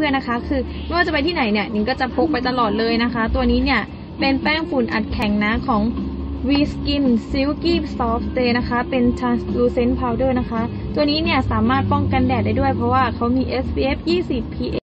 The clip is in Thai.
พื่อนๆนะคะคือไม่ว่าจะไปที่ไหนเนี่ยนิ้งก็จะพกไปตลอดเลยนะคะตัวนี้เนี่ยเป็นแป้งฝุ่นอัดแข็งนะของ V-Skin Silky Soft Stay นะคะเป็น Translucent Powder นะคะตัวนี้เนี่ยสามารถป้องกันแดดได้ด้วยเพราะว่าเขามี SPF 20 PA